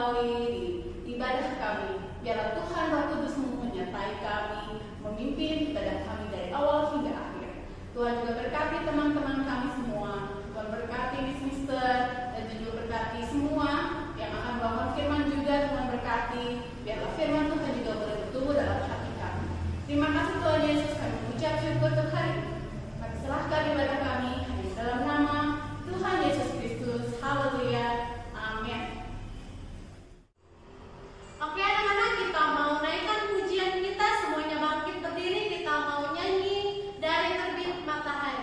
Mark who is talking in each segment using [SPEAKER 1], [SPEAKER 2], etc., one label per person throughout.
[SPEAKER 1] kembali di ibadah kami. Biarlah Tuhan Roh Kudus menyertai kami, memimpin ibadah kami dari awal hingga akhir. Tuhan juga berkati teman-teman kami semua. Tuhan berkati Miss Mister dan juga berkati semua yang akan membawakan firman juga. Tuhan berkati. Biarlah firman Tuhan juga boleh bertumbuh dalam hati kami. Terima kasih Tuhan Yesus, kami mengucap syukur untuk hari ini. Kami serahkan ibadah kami hanya dalam nama Tuhan Yesus Kristus. Haleluya. Amin.
[SPEAKER 2] Oke anak-anak, kita mau naikkan pujian kita. Semuanya bangkit berdiri, kita mau nyanyi Dari Terbit Matahari.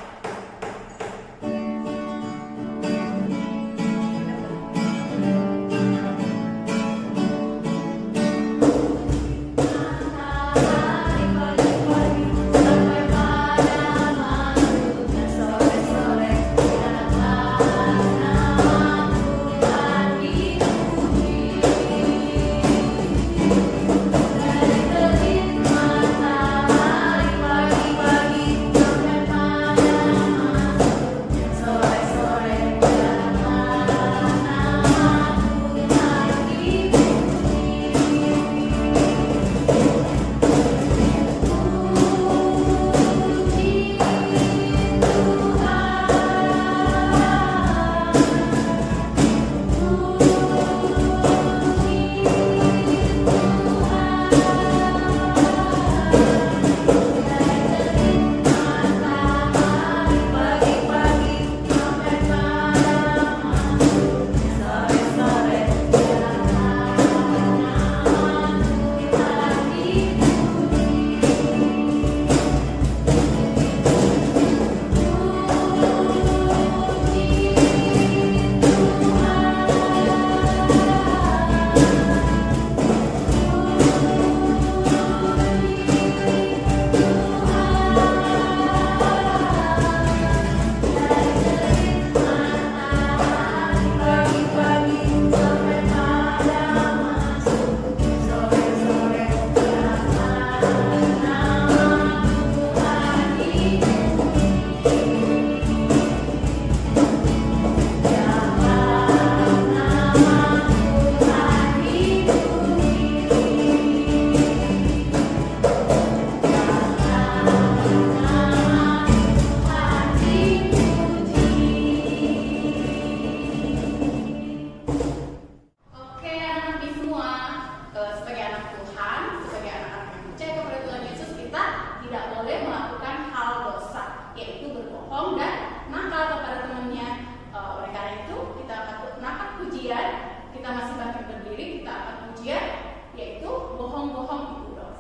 [SPEAKER 1] Kita masih bangkit berdiri, kita akan pujian, yaitu bohong-bohong itu dosa.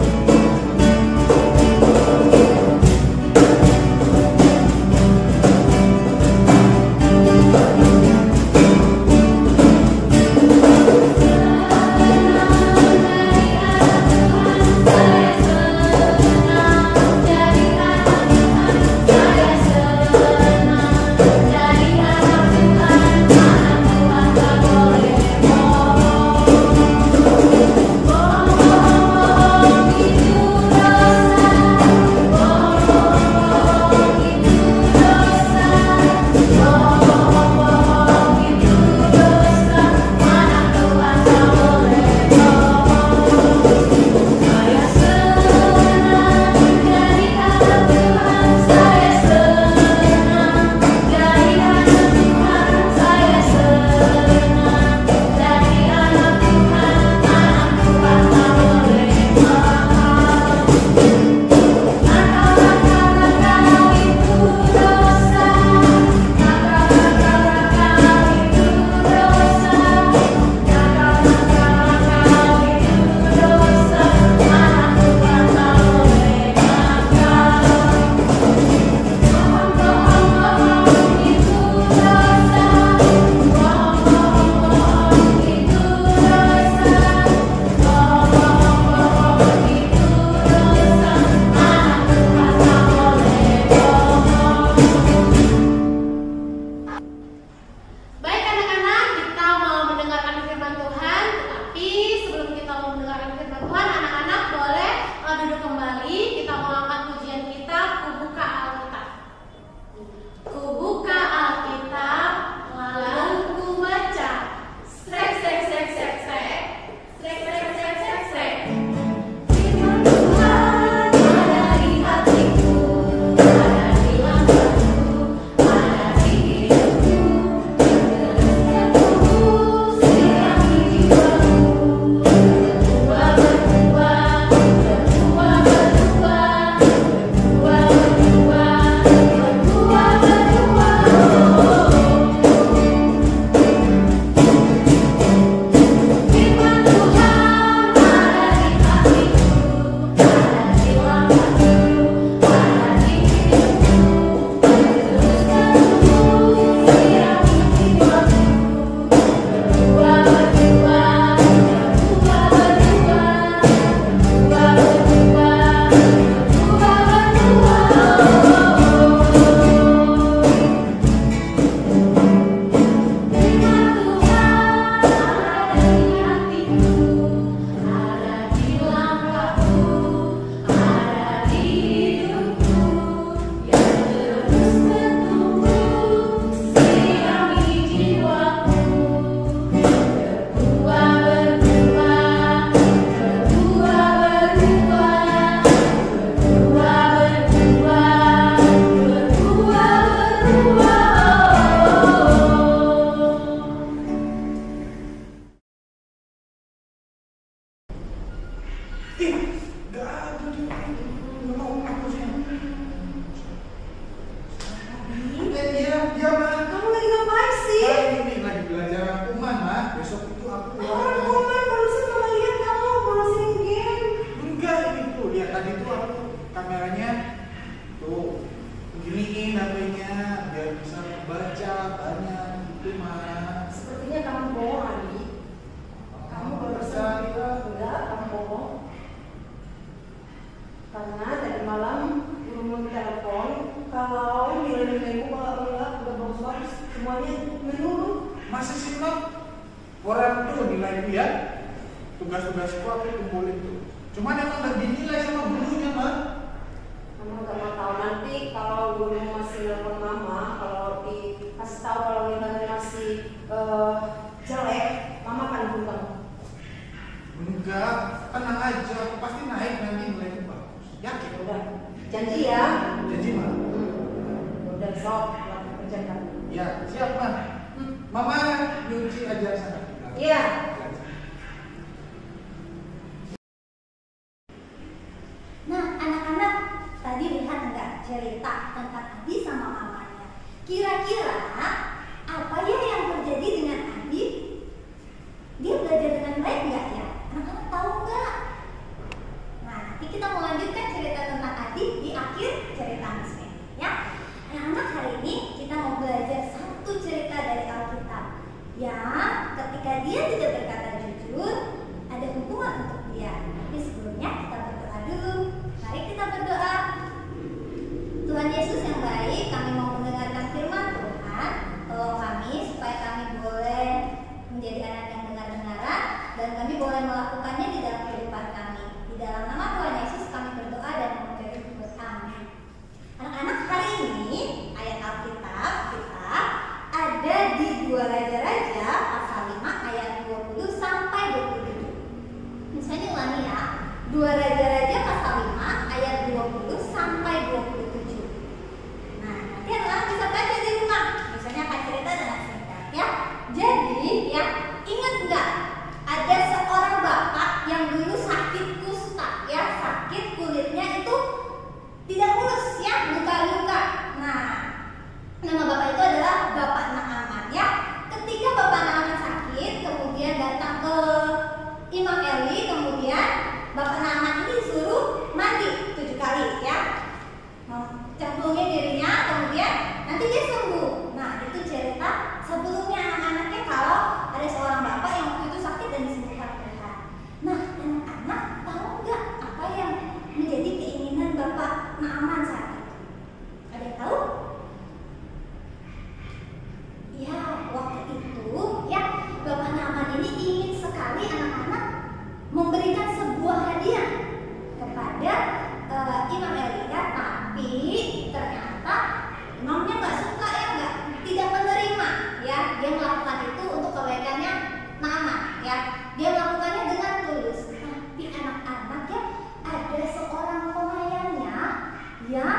[SPEAKER 2] Bohong-bohong
[SPEAKER 3] ini menurut masih simak orang tuh nilai dia tugas-tugasku aku kumpulin tuh. Cuman emang udah dinilai sama gurunya mah.
[SPEAKER 4] Mama gak mau tahu nanti kalau guru masih nelfon mama, kalau dikasih tahu kalau nilainya masih jelek, mama akan hukum.
[SPEAKER 3] Enggak, tenang aja, aku pasti naik nanti nilainya bagus. Yakin?
[SPEAKER 4] Udah, janji ya.
[SPEAKER 3] Janji mah.
[SPEAKER 4] Udah sok, lakukan kerjakan.
[SPEAKER 3] Ya, siap mah. Mama nyuci aja sana.
[SPEAKER 4] Iya.
[SPEAKER 2] Nah, anak-anak tadi lihat nggak cerita tentang Adi sama mamanya? Kira-kira apa ya yang terjadi dengan Adi? Dia belajar dengan baik nggak ya? Anak-anak tahu nggak? Nah, nanti kita mau lanjutkan cerita tentang Adi di akhir cerita Miss Mary, ya. Anak-anak, hari ini kita mau belajar satu cerita dari Alkitab yang ketika dia tidak berkata jujur, ada hukuman untuk dia. Tapi sebelumnya kita berdoa dulu. Mari kita berdoa. Tuhan Yesus yang baik, kami mau mendengarkan firman Tuhan. Tolong kami supaya kami boleh menjadi anak yang dengar-dengaran dan kami boleh melakukannya di dalam kehidupan kami. Di dalam nama Tuhan Yesus kami berdoa dan mengucapkan syukur. Amin. Anak-anak, hari ini ayat Alkitab kita ada di 2 Raja-Raja pasal 5 ayat 20 sampai 27. Misalnya ulangi ya. 2 Raja-Raja pasal 5 ayat 20 sampai 27. Nah, nanti anak-anak bisa baca di rumah. Misalnya akan cerita dengan singkat ya. Jadi ya, ingat nggak ada seorang bapak yang dulu sakit kusta ya, sakit kulitnya itu tidak mulus ya, luka-luka. Nah, nama bapak itu adalah Bapak Naaman ya. Ketika Bapak Naaman sakit, kemudian datang ke Imam Eli, kemudian Bapak Naaman ini disuruh mandi 7 kali ya, cemplungin dirinya, kemudian nanti dia sembuh. Nah, itu cerita sebelumnya anak-anaknya kalau ada seorang bapak yang waktu itu sakit dan disembuhkan Tuhan. Nah, anak-anak tahu nggak apa yang menjadi keinginan Bapak Naaman saat itu? Ada yang tahu? Ya, waktu itu ya Bapak Naaman ini ingin sekali anak-anak memberikan sebuah hadiah kepada Imam Eli ya, tapi ternyata imamnya nggak suka ya, tidak menerima ya. Dia melakukan itu untuk kebaikannya Naaman ya. Dia melakukannya dengan tulus. Tapi anak-anak ya, ada seorang pelayannya yang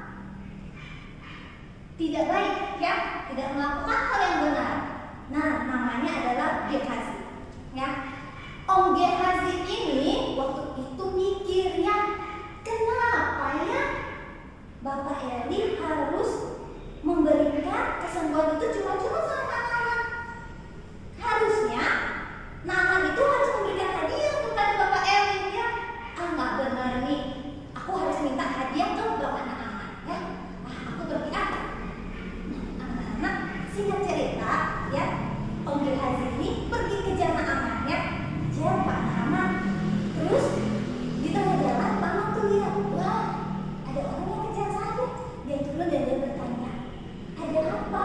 [SPEAKER 2] tidak baik ya, tidak melakukan hal yang benar. Nah, namanya adalah Gehazi ya. Om Gehazi ini waktu itu mikirnya, kenapa ya Bapak Eli harus memberikan kesembuhan itu cuma-cuma sama Naaman? Harusnya Naaman itu harus memberikan hadiah kepada Bapak Eli ya. Nggak benar nih, aku harus minta hadiah ke Bapak Naaman ya. Aku pergi apa? Anak-anak, singkat cerita ya, Om Gehazi ini pergi kejar Naaman ya. Kejar Pak Naaman. Terus di tengah jalan Naaman tuh lihat, wah, ada orang yang kejar saya. Dia turun dan dia bertanya, ada apa?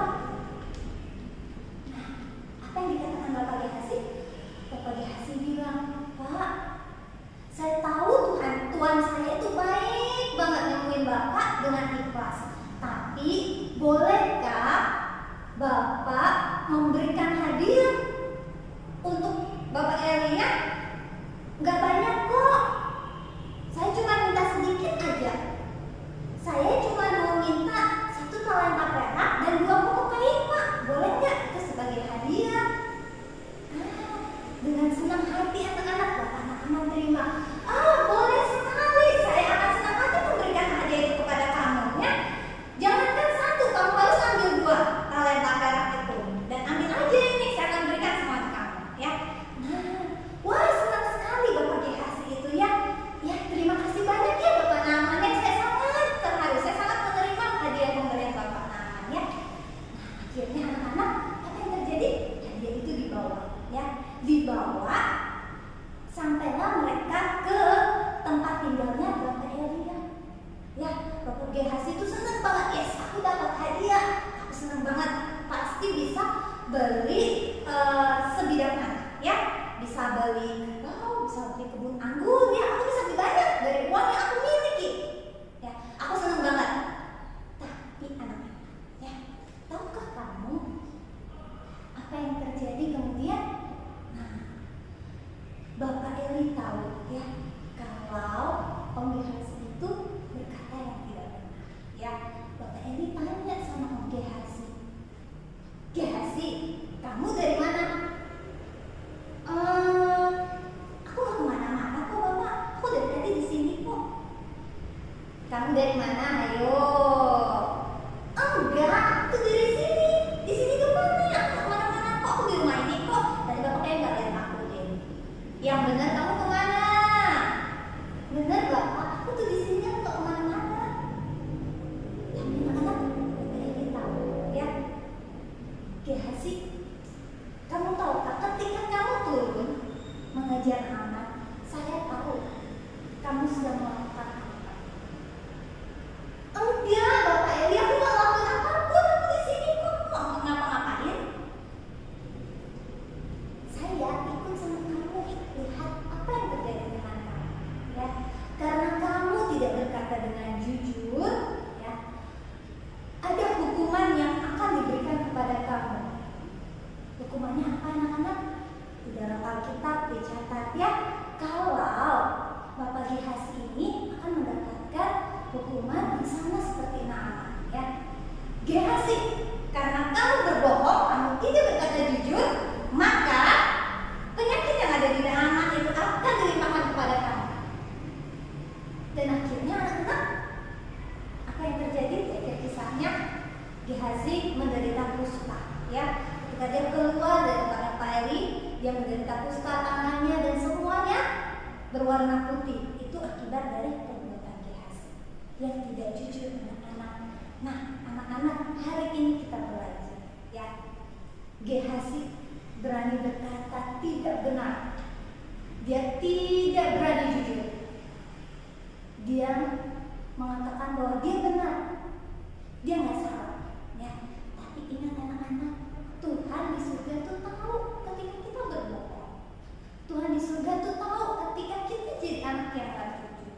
[SPEAKER 2] Nah, apa yang dikatakan Bapak Gehazi? Bapak Gehazi bilang, Pak, saya tahu Tuhan saya itu baik banget nemuin Bapak dengan ikhlas. Tapi bolehkah Bapak memberikan hadiah untuk Bapak Eli ya? Nggak banyak kok. Saya cuma minta sedikit aja. Saya cuma mau minta 1 talenta perak dan 2 pokok kain, Pak. Boleh nggak itu sebagai hadiah? Dengan senang hati anak-anak Bapak Naaman terima. Boleh sekali. Saya akan senang hati memberikan hadiah itu kepada kamu ya. Jangankan 1, kamu harus ambil 2 talenta perak itu. Dan ambil aja ini, saya akan berikan semua ke kamu ya. Nah, wah, senang sekali Bapak Gehazi itu ya. Ya, terima kasih banyak ya Bapak Naaman ya. Saya sangat terharu, saya sangat menerima hadiah pemberian Bapak Naaman ya. Nah, akhirnya anak-anak, apa yang terjadi? Hadiah itu dibawa ya. Dibawa sampailah mereka ke tempat tinggalnya Bapak Eli ya. Bapak Gehazi itu senang banget, yes, aku dapat hadiah. Aku senang banget. Pas pasti bisa beli sebidang tanah, ya, bisa beli kakao, bisa beli kebun anggur, ya, aku bisa beli banyak dari uang yang aku miliki, ya, aku senang banget. Tapi anak-anak, ya, tahukah kamu apa yang terjadi kemudian? Nah, Bapak Eli tahu, ya, kalau Om Gehasi itu berkata yang tidak benar, ya. Bapak Eli tanya sama Om Gehasi, Gehasi, kamu dari mana? Aku gak kemana-mana kok Bapak, aku dari tadi di sini kok. Kamu dari mana? Ayo. Enggak, aku dari sini. Di sini kemana? Aku gak kemana-mana kok, aku di rumah ini kok. Tadi Bapak kayak gak lihat aku deh. Yang benar kamu kemana? Benar Bapak, aku tuh di sini, aku gak kemana-mana. Tapi anak-anak, Bapak Eli tahu, ya. Gehasi, kamu tahu tak, ketika kamu turun mengajar anak, saya tahu kamu sudah melakukan apa. Enggak Bapak Eli, aku gak melakukan apapun, aku di sini kok, aku gak ngapa-ngapain. Saya ikut sama kamu, lihat apa yang terjadi dengan kamu, ya. Karena kamu tidak berkata dengan jujur, ya, ada hukuman yang akan diberikan kepada kamu. Hukumannya apa anak-anak? Di dalam Alkitab dicatat, ya, kalau Bapak Gehasi ini akan mendapatkan hukuman yang sama seperti Naaman, ya. Gehasi, karena kamu berbohong, kamu tidak berkata jujur, maka penyakit yang ada di Naaman itu akan dilimpahkan kepada kamu. Dan akhirnya anak-anak, apa yang terjadi? Akhir kisahnya Gehasi menderita kusta, ya. Ketika dia keluar dari tempat Pak Eli, dia menderita kusta, tangannya dan semuanya berwarna putih. Itu akibat dari perbuatan Gehasi yang tidak jujur, anak-anak. Nah, anak-anak, hari ini kita belajar, ya. Gehasi berani berkata tidak benar. Dia tidak berani jujur. Dia mengatakan bahwa dia benar, dia nggak salah, ya. Tapi ingat anak-anak, Tuhan di surga tuh tahu ketika kita berbohong. Tuhan di surga tuh tahu ketika kita jadi anak yang gak jujur.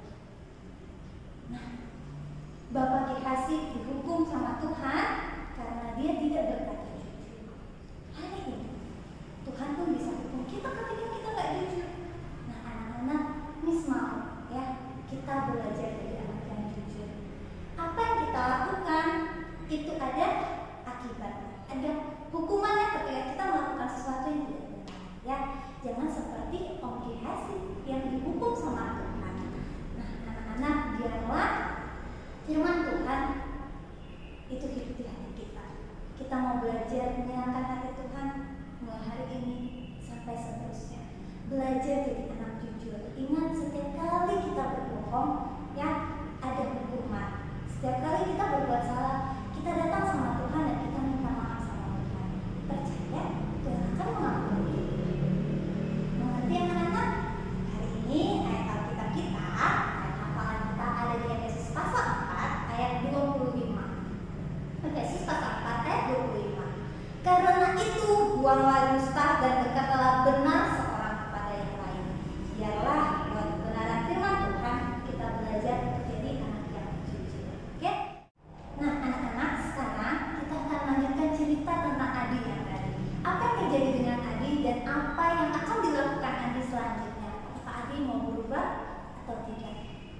[SPEAKER 2] Nah, Bapak Gehasi dihukum sama Tuhan karena dia tidak berkata jujur. Hari ini Tuhan pun bisa hukum kita ketika kita gak jujur. Nah, anak-anak, Miss mau, ya, kita belajar dari anak yang jujur. Apa yang kita lakukan itu ada akibatnya, ada hukumannya ketika kita melakukan sesuatu yang tidak benar, ya. Jangan seperti Om Gehasi yang dihukum sama Tuhan. Nah, anak-anak, biarlah firman Tuhan itu hidup di hati kita. Kita mau belajar menyenangkan hati Tuhan mulai hari ini sampai seterusnya. Belajar jadi anak jujur. Ingat, setiap kali kita berbohong, ya, ada hukuman. Setiap kali kita berbuat salah, kita datang sama Tuhan dan kita minta maaf sama Tuhan. Percaya Tuhan akan mengampuni. Mengerti anak-anak? Hari ini ayat Alkitab kita, ayat hafalan kita ada di Efesus pasal 4 ayat 25. Efesus pasal 4 ayat 25. Karena itu buanglah dusta dan berkatalah benar seorang kepada yang lain. Biarlah lewat kebenaran firman Tuhan kita belajar menjadi anak yang jujur. Oke? Nah, anak-anak, sekarang kita akan lanjutkan cerita tentang Adi yang tadi. Apa yang terjadi dengan Adi dan apa yang akan dilakukan Adi selanjutnya? Apakah Adi mau berubah atau tidak?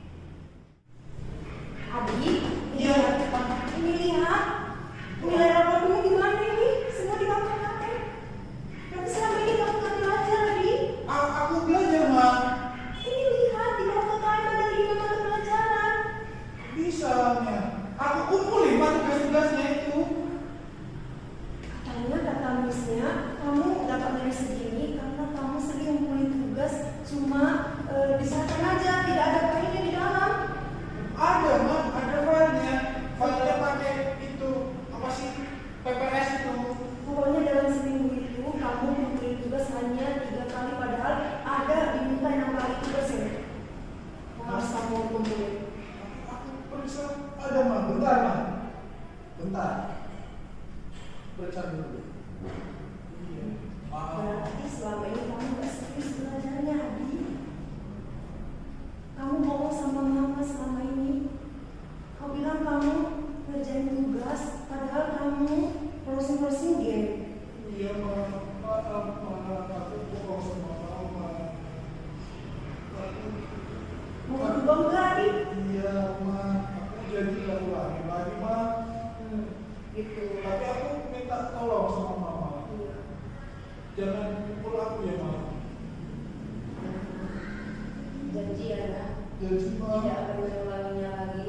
[SPEAKER 4] Adi, iya. Ini lihat, nilai raportnya gimana ini? Semua dikatakan. Tapi selama ini kamu nggak belajar, Adi.
[SPEAKER 3] Aku belajar, Ma.
[SPEAKER 4] Ini lihat di raportnya ada 5 mata pelajaran.
[SPEAKER 3] Bisanya. Aku kumpulin tugas-tugasnya itu.
[SPEAKER 4] Katanya kata misnya, kamu dapat nilai segini karena kamu sering ngumpulin tugas, cuma disahkan aja, tidak ada filenya di dalam.
[SPEAKER 3] Ada, Ma. Ada filenya. Filenya pakai itu apa sih? PPS itu.
[SPEAKER 4] Pokoknya dalam seminggu itu kamu ngumpulin tugas hanya 3 kali, padahal ada diminta 6 kali tugas ya. Harus kamu kumpulin.
[SPEAKER 3] Aku periksa. Ada, Ma. Bentar, Ma. Bentar. bercanda dulu. Iya. Maaf.
[SPEAKER 4] Berarti selama ini kamu gak serius belajarnya, Adi. Kamu bohong sama mama selama ini. Kau bilang kamu ngerjain tugas, padahal kamu browsing game.
[SPEAKER 3] Iya, maaf, aku bohong sama mama.
[SPEAKER 4] Mau berubah nggak, Adi?
[SPEAKER 3] Iya, Ma. Aku jadi gak ulangi lagi, Ma.
[SPEAKER 4] Gitu.
[SPEAKER 3] Tapi aku minta tolong sama mama.
[SPEAKER 4] Iya.
[SPEAKER 3] Jangan pukul aku ya, Ma.
[SPEAKER 4] Janji ya, nak.
[SPEAKER 3] Janji, Ma.
[SPEAKER 4] Tidak akan mengulanginya lagi.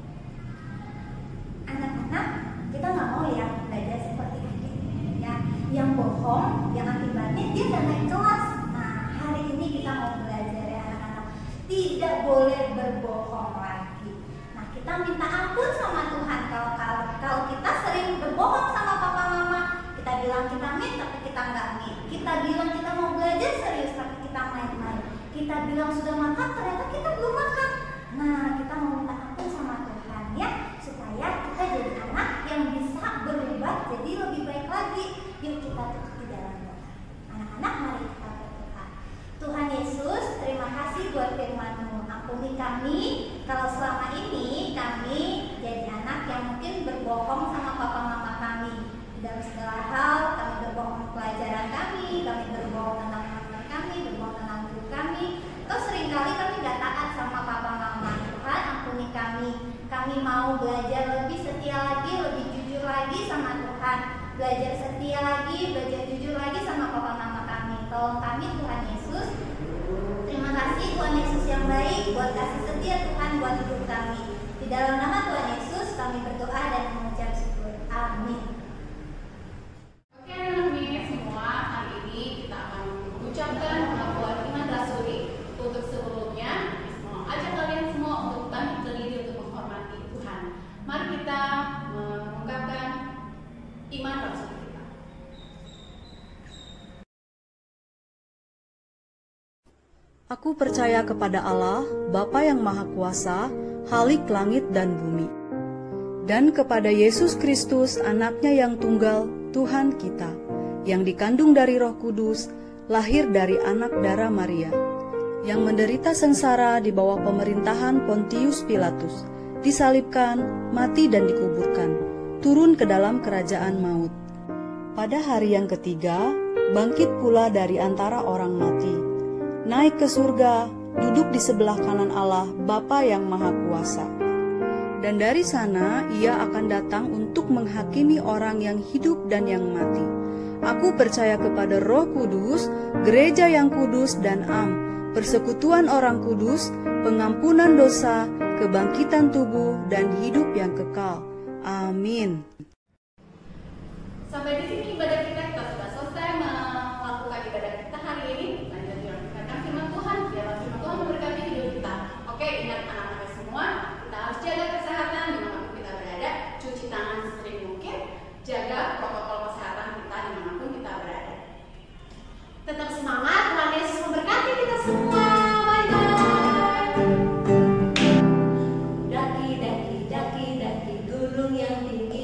[SPEAKER 2] Anak-anak, kita nggak mau ya belajar seperti ini ya, yang bohong, yang akibatnya dia nggak naik kelas. Nah, hari ini kita mau belajar ya anak-anak, tidak boleh berbohong lagi. Nah, kita minta ampun sama Tuhan kalau kita sering berbohong sama papa mama. Kita bilang kita meet tapi kita nggak meet. Kita bilang kita mau belajar serius tapi kita main-main. Kita bilang sudah makan ternyata kita belum makan. Nah, kita mau minta ampun sama Tuhan ya, supaya kita jadi anak yang bisa berubah jadi lebih baik lagi. Yuk kita tutup di dalam doa. Anak-anak, mari kita berdoa. Tuhan Yesus, terima kasih buat firman-Mu. Ampuni kami kalau selama ini kami jadi anak yang mungkin berbohong sama papa mama kami. Dalam segala hal, kami berbohong pelajaran kami berbohong tentang teman kami, berbohong tentang guru kami. Atau seringkali kami gak taat sama papa mama. Tuhan, ampuni kami. Kami mau belajar lebih setia lagi, lebih jujur lagi sama Tuhan. Belajar setia lagi, belajar jujur lagi sama papa mama kami. Tolong kami Tuhan Yesus. Terima kasih Tuhan Yesus yang baik, buat kasih setia Tuhan buat hidup kami. Di dalam nama Tuhan Yesus kami berdoa dan mengucap syukur. Amin.
[SPEAKER 1] Oke anak-anak semua, hari ini kita akan mengucapkan pengakuan iman rasuli. Untuk sebelumnya, mau ajak kalian semua untuk bangkit berdiri untuk menghormati Tuhan. Mari kita mengungkapkan iman rasuli kita.
[SPEAKER 5] Aku percaya kepada Allah, Bapa yang Maha Kuasa, Khalik langit dan bumi, dan kepada Yesus Kristus, Anaknya yang tunggal, Tuhan kita, yang dikandung dari Roh Kudus, lahir dari anak darah Maria, yang menderita sengsara di bawah pemerintahan Pontius Pilatus, disalibkan, mati dan dikuburkan, turun ke dalam kerajaan maut. Pada hari yang ketiga, bangkit pula dari antara orang mati, naik ke surga, duduk di sebelah kanan Allah, Bapa yang Maha Kuasa. Dan dari sana ia akan datang untuk menghakimi orang yang hidup dan yang mati. Aku percaya kepada Roh Kudus, gereja yang kudus dan am, persekutuan orang kudus, pengampunan dosa, kebangkitan tubuh, dan hidup yang kekal. Amin.
[SPEAKER 1] Sampai di sini ibadah kita sudah selesai melakukan ibadah kita hari ini. Lanjut mendengarkan firman Tuhan, biarlah firman Tuhan memberkati hidup kita. Oke, ingat anak-anak semua, kita harus jaga kesehatan dimanapun kita berada, cuci tangan sesering mungkin, jaga protokol kesehatan kita dimanapun kita berada. Tetap semangat, Tuhan Yesus memberkati kita semua. Bye-bye.
[SPEAKER 2] Daki gunung yang tinggi.